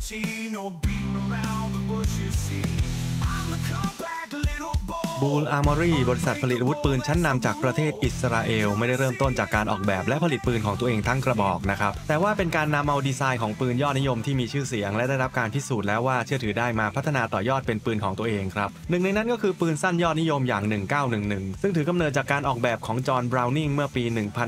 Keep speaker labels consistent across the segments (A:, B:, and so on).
A: บูลอาร์มอรี่บริษัทผลิตอาวุธปืนชั้นนำจากประเทศอิสราเอลไม่ได้เริ่มต้นจากการออกแบบและผลิตปืนของตัวเองทั้งกระบอกนะครับแต่ว่าเป็นการนำเอาดีไซน์ของปืนยอดนิยมที่มีชื่อเสียงและได้รับการพิสูจน์แล้วว่าเชื่อถือได้มาพัฒนาต่อยอดเป็นปืนของตัวเองครับหนึ่งในนั้นก็คือปืนสั้นยอดนิยมอย่าง1911ซึ่งถือกำเนิดจากการออกแบบของจอห์นบราวนิงเมื่อปี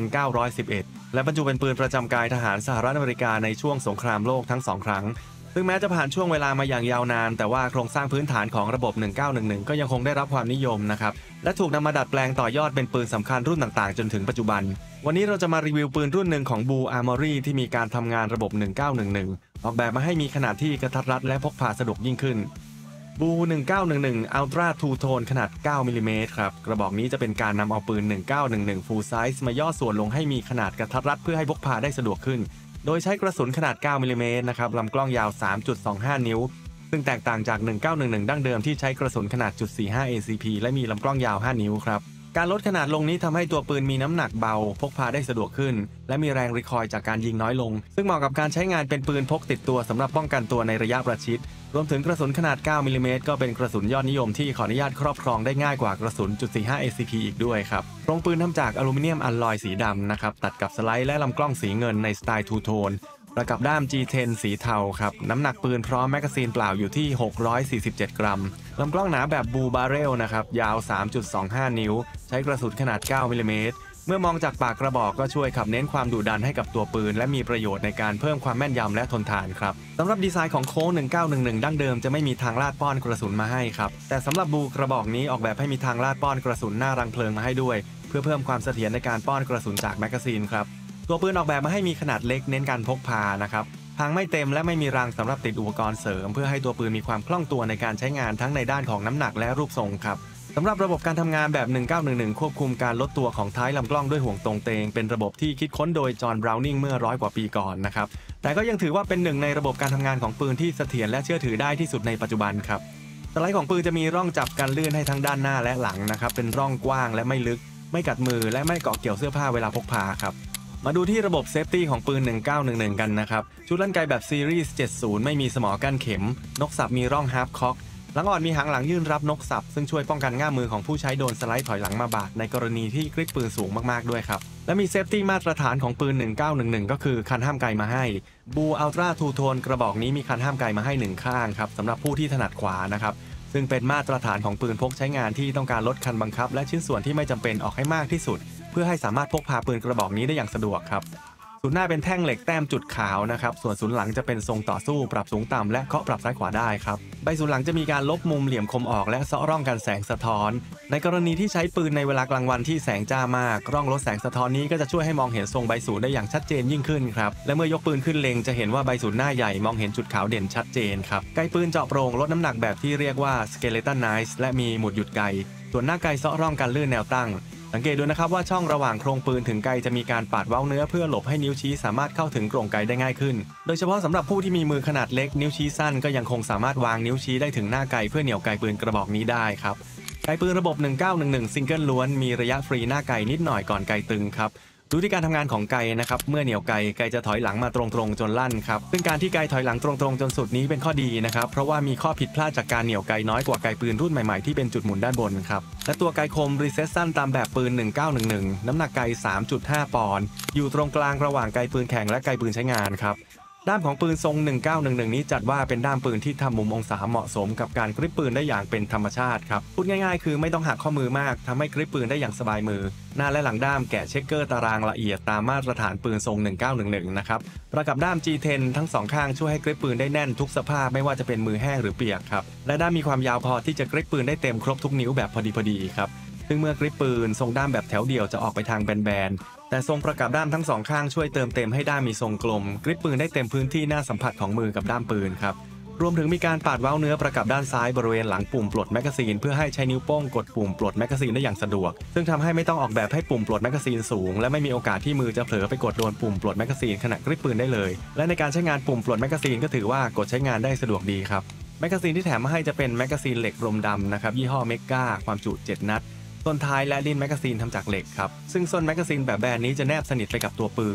A: 1911และบรรจุเป็นปืนประจำกายทหารสหรัฐอเมริกาในช่วงสงครามโลกทั้ง2ครั้งซึ่งแม้จะผ่านช่วงเวลามาอย่างยาวนานแต่ว่าโครงสร้างพื้นฐานของระบบ1911ก็ยังคงได้รับความนิยมนะครับและถูกนำมาดัดแปลงต่อยอดเป็นปืนสำคัญรุ่นต่างๆจนถึงปัจจุบันวันนี้เราจะมารีวิวปืนรุ่นหนึ่งของ Bull Armory ที่มีการทำงานระบบ1911ออกแบบมาให้มีขนาดที่กระทัดรัดและพกพาสะดวกยิ่งขึ้น Bull 1911 Ultra Two Tone ขนาด9มิลลิเมตรครับกระบอกนี้จะเป็นการนำเอาปืน1911 Full Size มาย่อส่วนลงให้มีขนาดกระทัดรัดเพื่อให้พกพาได้สะดวกขึ้นโดยใช้กระสุนขนาด9มิลลิเมตรนะครับลำกล้องยาว 3.25 นิ้วซึ่งแตกต่างจาก1911ดั้งเดิมที่ใช้กระสุนขนาด .45 ACP และมีลำกล้องยาว5นิ้วครับการลดขนาดลงนี้ทำให้ตัวปืนมีน้ำหนักเบาพกพาได้สะดวกขึ้นและมีแรงรีคอยล์จากการยิงน้อยลงซึ่งเหมาะกับการใช้งานเป็นปืนพกติดตัวสำหรับป้องกันตัวในระยะประชิดรวมถึงกระสุนขนาด9มิลลิเมตรก็เป็นกระสุนยอดนิยมที่ขออนุญาตครอบครองได้ง่ายกว่ากระสุน .45 ACP อีกด้วยครับโครงปืนทำจากอลูมิเนียมอัลลอยสีดำนะครับตัดกับสไลด์และลำกล้องสีเงินในสไตล์ทูโทนประกับด้าม G10 สีเทาครับน้ำหนักปืนพร้อมแมกกาซีนเปล่าอยู่ที่647 กรัมลำกล้องหนาแบบบูบาเรลนะครับยาว 3.25 นิ้วใช้กระสุนขนาด9มิลลิเมตรเมื่อมองจากปากกระบอกก็ช่วยขับเน้นความดุดันให้กับตัวปืนและมีประโยชน์ในการเพิ่มความแม่นยำและทนทานครับสำหรับดีไซน์ของโค้ง1911ดั้งเดิมจะไม่มีทางลาดป้อนกระสุนมาให้ครับแต่สำหรับบูกระบอกนี้ออกแบบให้มีทางลาดป้อนกระสุนหน้ารังเพลิงมาให้ด้วยเพื่อเพิ่มความเสถียรในการป้อนกระสุนจากแมกกาซีนครับตัวปืนออกแบบมาให้มีขนาดเล็กเน้นการพกพานะครับทางไม่เต็มและไม่มีรางสำหรับติดอุปกรณ์เสริมเพื่อให้ตัวปืนมีความคล่องตัวในการใช้งานทั้งในด้านของน้ำหนักและรูปทรงครับสำหรับระบบการทำงานแบบ1911ควบคุมการลดตัวของท้ายลำกล้องด้วยห่วงตรงเตงเป็นระบบที่คิดค้นโดยจอห์นบราวนิงเมื่อ100 กว่าปีก่อนนะครับแต่ก็ยังถือว่าเป็นหนึ่งในระบบการทำงานของปืนที่เสถียรและเชื่อถือได้ที่สุดในปัจจุบันครับสไลด์ของปืนจะมีร่องจับกันลื่นให้ทั้งด้านหน้าและหลังนะครับเป็นร่องกว้างและไม่ลึกไม่กัดมือและไม่เกาะเกี่ยวเสื้อผ้าเวลาพกพาครับมาดูที่ระบบเซฟตี้ของปืน1911กันนะครับชุดลั่นไกแบบซีรีส์70ไม่มีสมอกั้นเข็มนกสับมีร่องฮาร์ปค็อกหลังอ่อนมีหางหลังยื่นรับนกสับซึ่งช่วยป้องกันง่ามมือของผู้ใช้โดนสไลด์ถอยหลังมาบาดในกรณีที่กริปปืนสูงมากๆด้วยครับและมีเซฟตี้มาตรฐานของปืน1911ก็คือคันห้ามไกมาให้บูอัลตร้าทูโทนกระบอกนี้มีคันห้ามไกมาให้1ข้างครับสำหรับผู้ที่ถนัดขวานะครับซึ่งเป็นมาตรฐานของปืนพกใช้งานที่ต้องการลดคันบังคับและชิ้นส่วนที่ไม่จำเป็นออกให้มากที่สุดเพื่อให้สามารถพกพาปืนกระบอกนี้ได้อย่างสะดวกครับศูนย์หน้าเป็นแท่งเหล็กแต้มจุดขาวนะครับส่วนศูนย์หลังจะเป็นทรงต่อสู้ปรับสูงต่ำและเคาะปรับซ้ายขวาได้ครับใบศูนย์หลังจะมีการลบมุมเหลี่ยมคมออกและเซาะร่องกันแสงสะท้อนในกรณีที่ใช้ปืนในเวลากลางวันที่แสงจ้ามากร่องลดแสงสะท้อนนี้ก็จะช่วยให้มองเห็นทรงใบศูนย์ได้อย่างชัดเจนยิ่งขึ้นครับและเมื่อยกปืนขึ้นเล็งจะเห็นว่าใบศูนย์หน้าใหญ่มองเห็นจุดขาวเด่นชัดเจนครับไกปืนเจาะโปร่งลดน้ำหนักแบบที่เรียกว่า Skeleton Knife และมีหมุดหยุดไกส่วนหน้าไกเซาะร่องกันลื่นแนวตั้งสังเกตดูนะครับว่าช่องระหว่างโครงปืนถึงไกจะมีการปาดเว้าเนื้อเพื่อหลบให้นิ้วชี้สามารถเข้าถึงกรงไกได้ง่ายขึ้นโดยเฉพาะสำหรับผู้ที่มีมือขนาดเล็กนิ้วชี้สั้นก็ยังคงสามารถวางนิ้วชี้ได้ถึงหน้าไกเพื่อเหนี่ยวไกปืนกระบอกนี้ได้ครับไกปืนระบบ1911ซิงเกิลล้วนมีระยะฟรีหน้าไกนิดหน่อยก่อนไกตึงครับดูที่การทำงานของไกนะครับเมื่อเหนี่ยวไกจะถอยหลังมาตรงๆจนลั่นครับซึ่งการที่ไกถอยหลังตรงๆจนสุดนี้เป็นข้อดีนะครับเพราะว่ามีข้อผิดพลาดจากการเหนี่ยวไกน้อยกว่าไกปืนรุ่นใหม่ๆที่เป็นจุดหมุนด้านบนครับและตัวไกคมรีเซ็ตสั้นตามแบบปืน1911น้ำหนักไก 3.5 ปอนด์อยู่ตรงกลางระหว่างไกปืนแข็งและไกปืนใช้งานครับด้ามของปืนทรง1911นี้จัดว่าเป็นด้ามปืนที่ทำมุมองศาเหมาะสมกับการกริปปืนได้อย่างเป็นธรรมชาติครับพูดง่ายๆคือไม่ต้องหักข้อมือมากทำให้กริปปืนได้อย่างสบายมือหน้าและหลังด้ามแกะเช็คเกอร์ตารางละเอียดตามมาตรฐานปืนทรง1911นะครับประกับด้าม G10 ทั้ง2ข้างช่วยให้กริปปืนได้แน่นทุกสภาพไม่ว่าจะเป็นมือแห้งหรือเปียกครับและด้ามมีความยาวพอที่จะกริปปืนได้เต็มครบทุกนิ้วแบบพอดีครับซึ่งเมื่อกริปปืนทรงด้ามแบบแถวเดียวจะออกไปทางแบนๆแต่ทรงประกับด้ามทั้ง2ข้างช่วยเติมเต็มให้ด้ามมีทรงกลมกริปปืนได้เต็มพื้นที่หน้าสัมผัสของมือกับด้ามปืนครับรวมถึงมีการปาดเว้าเนื้อประกับด้านซ้ายบริเวณหลังปุ่มปลดแมกกาซีนเพื่อให้ใช้นิ้วโป้งกดปุ่มปลดแมกกาซีนได้อย่างสะดวกซึ่งทำให้ไม่ต้องออกแบบให้ปุ่มปลดแมกกาซีนสูงและไม่มีโอกาสที่มือจะเผลอไปกดโดนปุ่มปลดแมกกาซีนขณะกริปปืนได้เลยและในการใช้งานปุ่มปลดแมกกาซีนก็ถือว่ากดใช้งานได้สะดวกดีครับแมกกาซีนที่แถมมาให้จะเป็นแมกกาซีนเหล็กรมดำนะครับยี่ห้อเมกาความจุ7นัดต้นท้ายและลิ้นแมกกาซีนทำจากเหล็กครับซึ่งส้นแมกกาซีนแบบแบนนี้จะแนบสนิทไปกับตัวปืน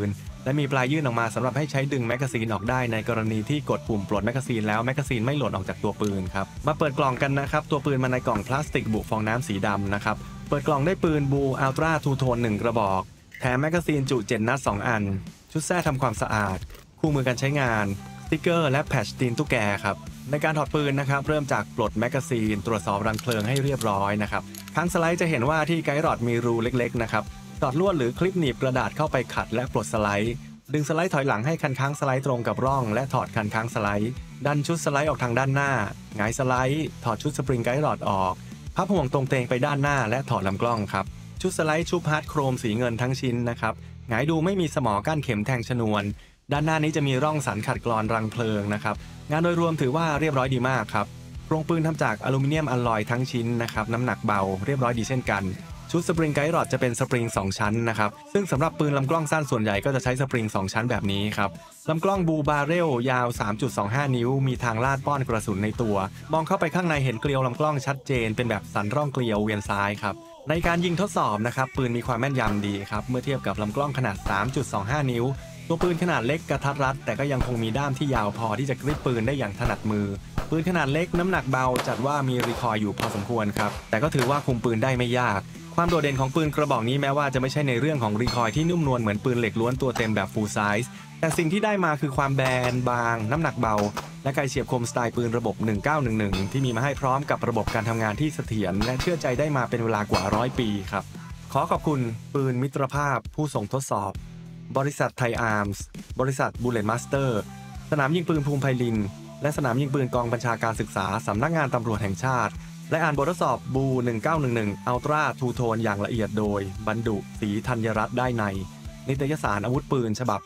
A: และมีปลายยื่นออกมาสำหรับให้ใช้ดึงแมกกาซีนออกได้ในกรณีที่กดปุ่มปลดแมกกาซีนแล้วแมกกาซีนไม่หล่นออกจากตัวปืนครับมาเปิดกล่องกันนะครับตัวปืนมาในกล่องพลาสติกบุฟองน้ำสีดำนะครับเปิดกล่องได้ปืนบูอัลตร้าทูโทน1กระบอกแถมแมกกาซีนจุ7นัด2อันชุดแส้ทำความสะอาดคู่มือการใช้งานสติ๊กเกอร์และแพทช์ตีนตุ๊กแกครับในการถอดปืนนะครับเริ่มจากปลดแมกกาซีนตรวจสอบรังเพลิงให้เรียบร้อยนะครับทางสไลด์จะเห็นว่าที่ไกด์รอดมีรูเล็กๆนะครับสอดลวดหรือคลิปหนีบกระดาษเข้าไปขัดและปลดสไลด์ดึงสไลด์ถอยหลังให้คันค้างสไลด์ตรงกับร่องและถอดคันค้างสไลด์ดันชุดสไลด์ออกทางด้านหน้าหงายสไลด์ถอดชุดสปริงไกด์รอดออกพับห่วงตรงเตงไปด้านหน้าและถอดลำกล้องครับชุดสไลด์ชุบฮาร์ดโครมสีเงินทั้งชิ้นนะครับหงายดูไม่มีสมอกั้นเข็มแทงชนวนด้านหน้านี้จะมีร่องสันขัดกลอนรังเพลิงนะครับงานโดยรวมถือว่าเรียบร้อยดีมากครับโครงปืนทำจากอลูมิเนียมอลลอยทั้งชิ้นนะครับน้ำหนักเบาเรียบร้อยดีเช่นกันชุดสปริงไกด์รอดจะเป็นสปริง2ชั้นนะครับซึ่งสำหรับปืนลำกล้องสั้นส่วนใหญ่ก็จะใช้สปริง2ชั้นแบบนี้ครับลำกล้องบูบาเรลยาว 3.25 นิ้วมีทางลาดป้อนกระสุนในตัวมองเข้าไปข้างในเห็นเกลียวลำกล้องชัดเจนเป็นแบบสันร่องเกลียวเวียนซ้ายครับในการยิงทดสอบนะครับปืนมีความแม่นยำดีครับเมื่อเทียบกับลำกล้องขนาด 3.25 นิ้วตัวปืนขนาดเล็กกระทัดรัดแต่ก็ยังคงมีด้ามที่ยาวพอที่จะกริปปืนได้อย่างถนัดมือปืนขนาดเล็กน้ำหนักเบาจัดว่ามีรีคอยล์อยู่พอสมควรครับแต่ก็ถือว่าคุมปืนได้ไม่ยากความโดดเด่นของปืนกระบอกนี้แม้ว่าจะไม่ใช่ในเรื่องของรีคอยล์ที่นุ่มนวลเหมือนปืนเหล็กล้วนตัวเต็มแบบฟูลไซส์แต่สิ่งที่ได้มาคือความแบนบางน้ำหนักเบาและไกเฉียบคมสไตล์ปืนระบบ 1911 ที่มีมาให้พร้อมกับระบบการทำงานที่เสถียรและเชื่อใจได้มาเป็นเวลากว่า100 ปีครับขอขอบคุณปืนมิตรภาพผู้ส่งทดสอบบริษัทไทยอาร์มส์บริษัทบูเลตมาสเตอร์สนามยิงปืนภูมิไพลินและสนามยิงปืนกองบัญชาการศึกษาสำนักงานตำรวจแห่งชาติและอ่านบททดสอบบู 1911 อัลตร้าทูโทนอย่างละเอียดโดยบรรดุศรีธัญรัตน์ได้ในนิตยสารอาวุธปืนฉบับ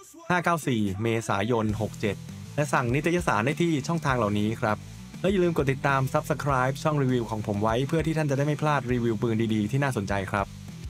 A: 594 เมษายน 67 และสั่งนิตยสารได้ที่ช่องทางเหล่านี้ครับและอย่าลืมกดติดตาม Subscribe ช่องรีวิวของผมไว้เพื่อที่ท่านจะได้ไม่พลาดรีวิวปืนดีๆที่น่าสนใจครับ